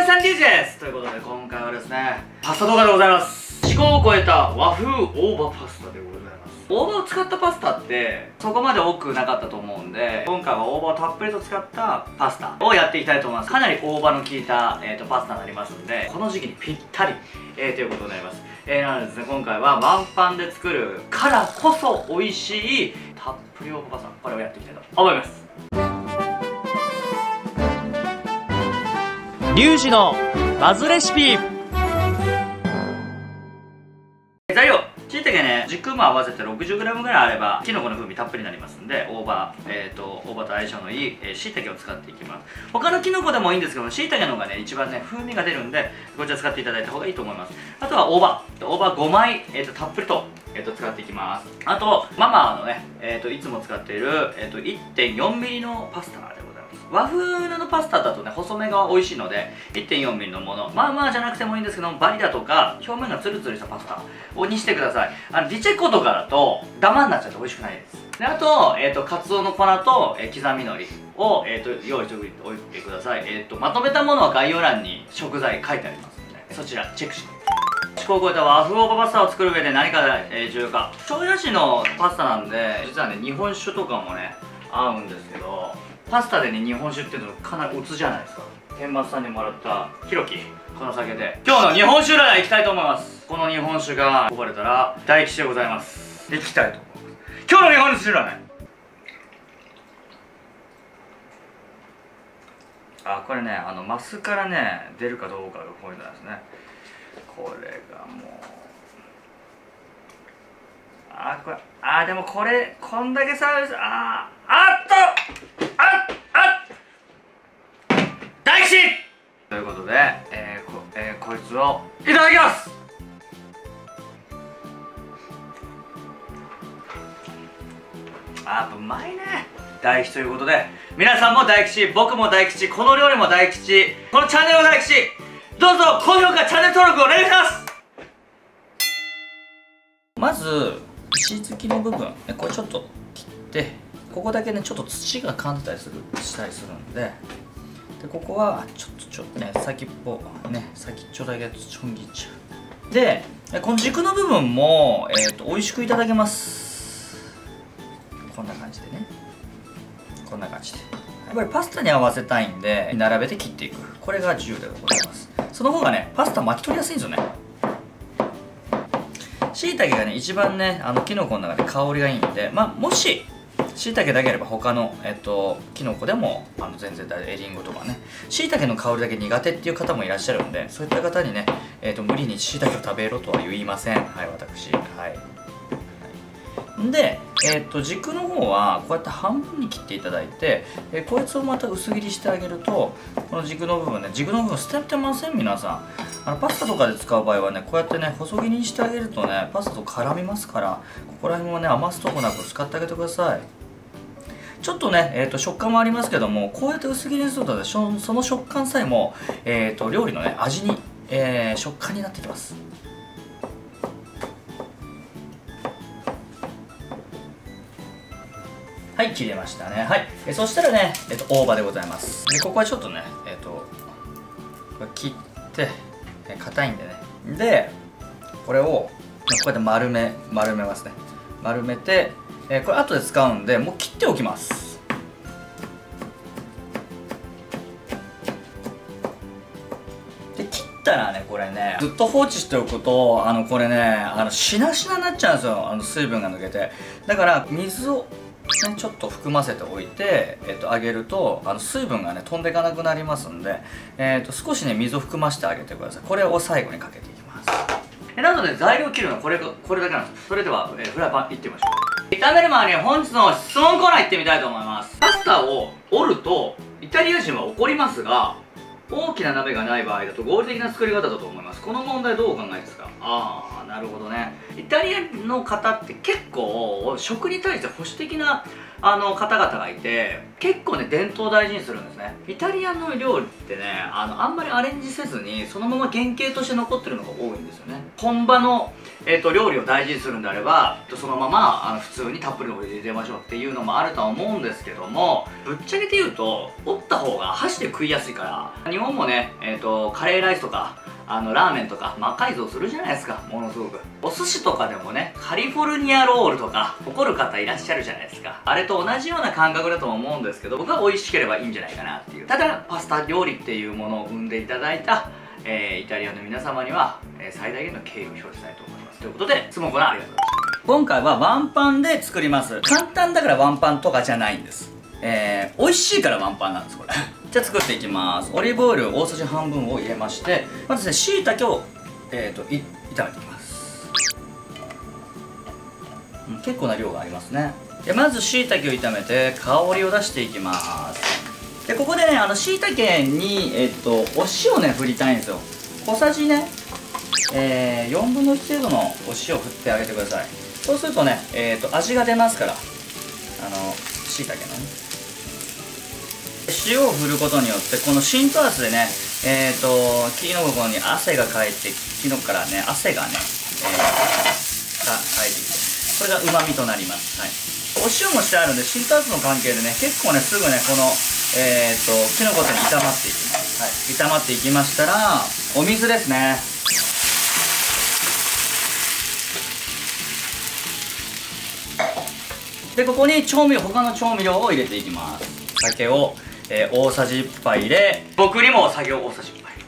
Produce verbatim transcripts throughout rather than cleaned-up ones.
さんリュウジです。ということで今回はですね、パスタ動画でございます。至高を超えた和風大葉パスタでございます。大葉を使ったパスタってそこまで多くなかったと思うんで、今回は大葉をたっぷりと使ったパスタをやっていきたいと思います。かなり大葉の効いた、えー、とパスタになりますので、この時期にぴったり、えー、ということになります。えー、なのでですね、今回はワンパンで作るからこそ美味しいたっぷり大葉パスタ、これをやっていきたいと思います。 リュウジのバズレシピ。 材料、しいたけね、軸も合わせて ろくじゅうグラム ぐらいあればきのこの風味たっぷりになりますんで、大葉、えーと大葉と相性のいいしいたけを使っていきます。他のきのこでもいいんですけど、しいたけの方がね一番ね風味が出るんで、こちら使っていただいた方がいいと思います。あとは大葉大葉ごまい、えー、とたっぷりと,、えー、と使っていきます。あとママのね、えー、といつも使っている、えー、と いってんよんミリ のパスタでございます。和風のパスタだとね細めが美味しいので いってんよんミリ のもの、まあまあじゃなくてもいいんですけど、バリだとか表面がツルツルしたパスタをにしてください。あのディチェコとかだとダマになっちゃって美味しくないです。であと、えー、とカツオの粉と、えー、刻み海苔を、えー、と用意しておいてください。えー、とまとめたものは概要欄に食材書いてありますので、そちらチェックしてください。至高を超えた和風大葉パスタを作る上で何が、えー、重要か。庄屋市のパスタなんで、実はね日本酒とかもね合うんですけど、パスタでね日本酒っていうのかなりおつじゃないですか。天松さんにもらったひろきこの酒で今日の日本酒占いいきたいと思います。この日本酒が呼ばれたら大吉でございます。いきたいと思います。今日の日本酒占い、あこれねあのマスからね出るかどうかがポイントなんですね。これがもうあこれあでもこれこんだけサービスああっとあっあっ大吉ということで、えー こ, えー、こいつをいただきます。あやっぱうまいね。大吉ということで皆さんも大吉、僕も大吉、この料理も大吉、このチャンネルも大吉、どうぞ高評価チャンネル登録お願いします。まず石突きの部分これちょっと切って、ここだけねちょっと土が噛んでたりするしたりするんで、でここはちょっとちょっとね先っぽね先っちょだけちょん切っちゃう。でこの軸の部分も、えー、と美味しくいただけます。こんな感じでね、こんな感じでやっぱりパスタに合わせたいんで並べて切っていく、これが重要でございます。その方がねパスタ巻き取りやすいんですよね。しいたけがね一番ねあのキノコの中で香りがいいんで、まあもししいたけだけあれば他のえっとキノコでもあの全然大丈夫。エリンゴとかね、しいたけの香りだけ苦手っていう方もいらっしゃるんで、そういった方にねえっと無理にしいたけを食べろとは言いません。はい私はい、はい、でえっと軸の方はこうやって半分に切っていただいて、えこいつをまた薄切りしてあげると、この軸の部分ね軸の部分捨ててません皆さん。あのパスタとかで使う場合はねこうやってね細切りにしてあげるとねパスタと絡みますから、ここら辺もね余すとこなく使ってあげてください。ちょっとね、えー、と食感もありますけども、こうやって薄切りにするとねその食感さえも、えー、と料理のね味に、えー、食感になってきます。はい切れましたね。はい、えー、そしたらね、えー、と大葉でございます。でここはちょっとねえっ、ー、とこれ切って硬いんでね、でこれをこうやって丸め丸めますね。丸めて、えー、これ後で使うんでもう切っておきます。で切ったらねこれねずっと放置しておくとあのこれねあのしなしなになっちゃうんですよ、あの水分が抜けて。だから水をね、ちょっと含ませておいて、えー、と揚げるとあの水分がね飛んでいかなくなりますんで、えー、と少しね水を含ませてあげてください。これを最後にかけていきます。えなので材料切るのはこれこれだけなんです。それでは、えー、フライパンいってみましょう。炒める前に本日の質問コーナー行ってみたいと思います。パスタを折るとイタリア人は怒りますが、大きな鍋がない場合だと合理的な作り方だと思います。この問題どうお考えですか？ああなるほどね。イタリアの方って結構食に対して保守的なあの方々がいて、結構ね伝統を大事にするんですね。イタリアの料理ってね、あのあんまりアレンジせずにそのまま原型として残ってるのが多いんですよね。本場の、えー、と料理を大事にするんであればそのままあの普通にたっぷりのお湯入れましょうっていうのもあるとは思うんですけども、ぶっちゃけて言うと折った方が箸で食いやすいから。日本もね、えー、とカレーライスとかあのラーメンとか魔改造するじゃないですか、ものすごく。お寿司とかでもね、カリフォルニアロールとか怒る方いらっしゃるじゃないですか。あれと同じような感覚だと思うんですけど、僕は美味しければいいんじゃないかなっていう。ただパスタ料理っていうものを生んでいただいた、えー、イタリアの皆様には、えー、最大限の敬意を表したいと思います。ということで、スモコナありがとうございました。今回はワンパンで作ります。簡単だからワンパンとかじゃないんです。えー、美味しいからワンパンなんですこれじゃあ作っていきます。オリーブオイル大さじ半分を入れまして、まずですね、しいたけを、えー、とい炒めていきます、うん、結構な量がありますね。でまずしいたけを炒めて香りを出していきます。でここでね、あのしいたけに、えー、とお塩ね振りたいんですよ。小さじね、えー、よんぶんのいち程度のお塩を振ってあげてください。そうするとね、えー、と味が出ますから、あのしいたけのね、塩を振ることによってこの浸透圧でね、えーとキノコに汗がかいて、キノコからね汗がね、えー、かかいてきて、これがうまみとなります。はい、お塩もしてあるんで浸透圧の関係でね、結構ねすぐねこの、えーとキノコに炒まっていきます。はい、炒まっていきましたらお水ですね。でここに調味料、他の調味料を入れていきます。酒を、えー、大さじいっぱい入れ、僕にも酒を大さじいっぱい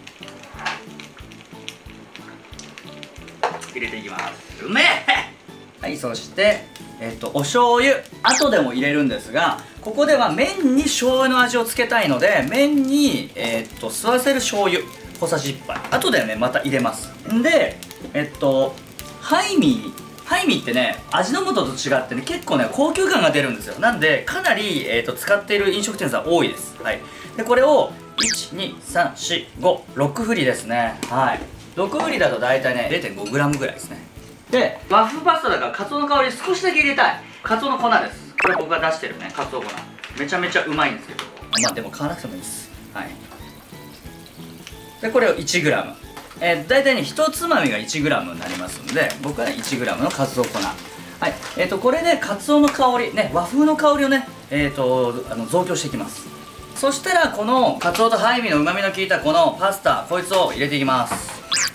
入れていきます。うめえはい、そして、えー、とお醤油後でも入れるんですが、ここでは麺に醤油の味をつけたいので、麺に、えー、と吸わせる醤油小さじいっぱい後でねまた入れます。んでえっとハイミーハイミーってね、味の素と違ってね、結構ね高級感が出るんですよ。なんでかなり、えー、と使っている飲食店さん多いです。はい、でこれをいちにさんしごろく振りですね。はい、ろく振りだと大体ね れいてんごグラム ぐらいですね。で和風パスタだからカツオの香り少しだけ入れたい。カツオの粉です。これ僕が出してるねカツオ粉、めちゃめちゃうまいんですけど、まあでも買わなくてもいいです。はい、でこれを いちグラム、えー、大体ねひとつまみが いちグラム になりますんで、僕はね いちグラム のカツオ粉。はい、えーとこれでカツオの香りね、和風の香りをね、えーとあの増強していきます。そしたらこのカツオとハイミーのうまみの効いたこのパスタ、こいつを入れていきます。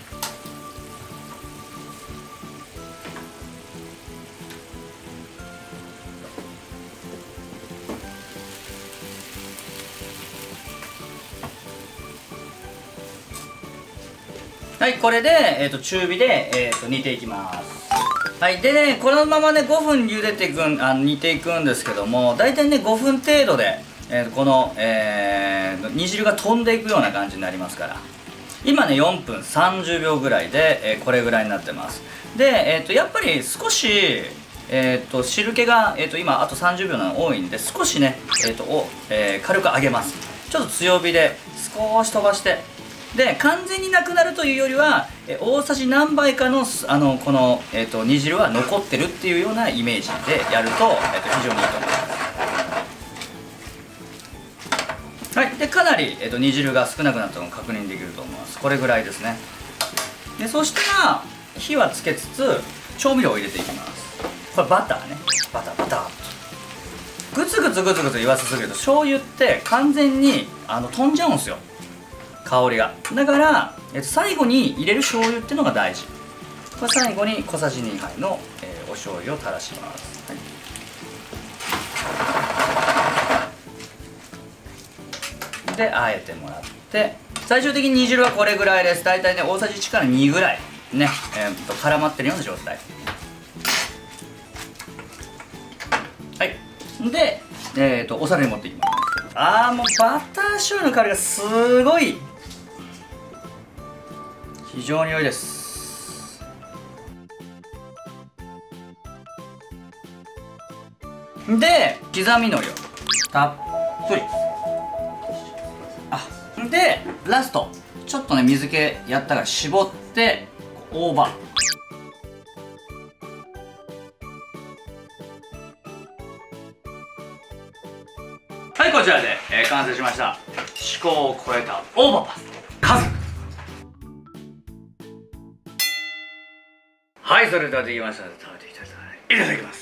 はい、これで、えー、と中火で、えー、と煮ていきます。はい、でね、このままねごふん茹でていくんあ煮ていくんですけども、大体ねごふん程度で、えー、この、えー、煮汁が飛んでいくような感じになりますから。今ねよんぷんさんじゅうびょうぐらいで、えー、これぐらいになってます。で、えー、とやっぱり少し、えー、と汁気が、えー、と今あとさんじゅうびょうなの多いんで、少しね、えーとをえー、軽く揚げます。ちょっと強火で少し飛ばして、で完全になくなるというよりは、え大さじ何杯かのあのこの、えー、と煮汁は残ってるっていうようなイメージでやると、えー、と非常にいいと思います。はい、でかなり、えー、と煮汁が少なくなったのを確認できると思います。これぐらいですね。でそしたら火はつけつつ調味料を入れていきます。これバターね、バターバターグツグツグツグツ言わせすぎると醤油って完全にあの飛んじゃうんですよ、香りが。だから、えっと、最後に入れる醤油っていうのが大事。これ最後に小さじにはいの、えー、お醤油を垂らします。はい、であえてもらって、最終的に煮汁はこれぐらいです。大体ね大さじいちからにぐらいね、えー、と絡まってるような状態。はい、で、えー、とお皿に持っていきます。あーもうバター醤油の香りがすごい非常に良いです。で刻みのりをたっぷり、あでラストちょっとね水気やったから絞って大葉、 はい、こちらで、えー、完成しました。趣向を超えた大葉パスタ数。はい、それではできましたので食べていきたいと思います。いただきます。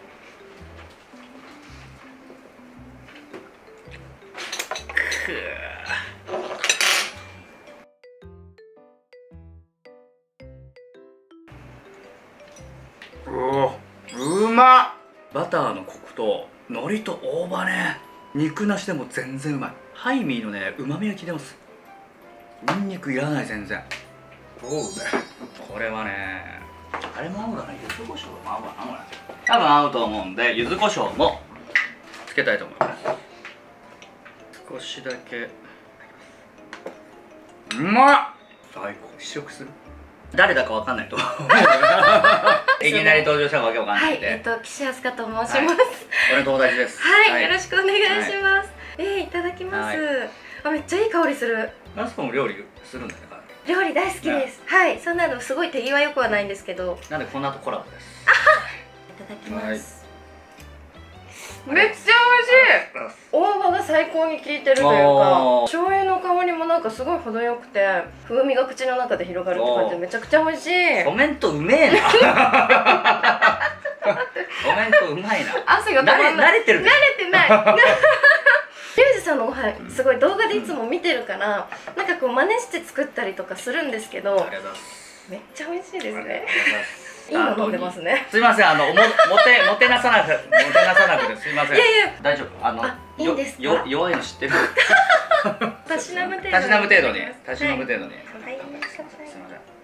くーうまっ。バターのコクと海苔と大葉ね、肉なしでも全然うまい。ハイミーのねうまみが効いてます。ニンニクいらない全然。おうね、これはね、あれも合うかな、柚子胡椒も合うかな、これ多分合うと思うんで柚子胡椒もつけたいと思います。少しだけ。うまっ、最高。試食する。誰だかわかんないと思ういきなり登場したわけわかんないんで、 はい、えっと岸飛鳥と申します。 俺の友達です。 はい、よろしくお願いします。えー、いただきます。あ、めっちゃいい香りする。 マスコも料理するんだよね。 料理大好きです。はい、そんなのすごい手際よくはないんですけど。 なんでこの後コラボです。 いただきます。めっちゃ美味しい。大葉が最高に効いてるというか、醤油の香りもなんかすごい程よくて、風味が口の中で広がるって感じでめちゃくちゃ美味しい。 コメントうめえなコメントうまいな。 汗が止まんない。 慣れてる。 慣れてないリュウジさんのご飯すごい動画でいつも見てるから、なんかこう真似して作ったりとかするんですけど、めっちゃ美味しいですね。いいの飲んでますね。 すいません、あの、も、もて、もてなさなく、もてなさなくてすいません。いやいや、大丈夫。あの、 いいんですか？ よ、弱いの知ってる。 たしなむ程度に。 たしなむ程度に。たしなむ程度に。 はい。すいません。めっ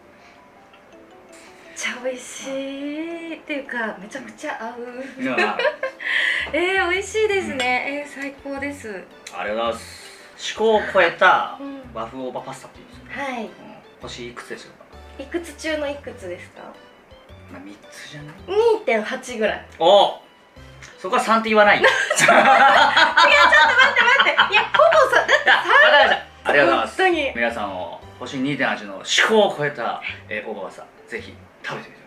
ちゃ美味しいっていうか、めちゃくちゃ合う。えー、美味しいですね。えー、最高です。 ありがとうございます。趣向を超えた和風大葉パスタっていうんですよ。 はい。 星いくつでしょうか？ いくつ中のいくつですか？ まあ、みっつじゃない？ にてんはち ぐらい。 おお、そこはさんって言わないよ。違う、ちょっと待って待って。いや、ほぼさ、だってさん。 ありがとうございます。 本当に皆さんを星 にてんはち の趣向を超えた、えー、大葉パスタぜひ食べてみてください。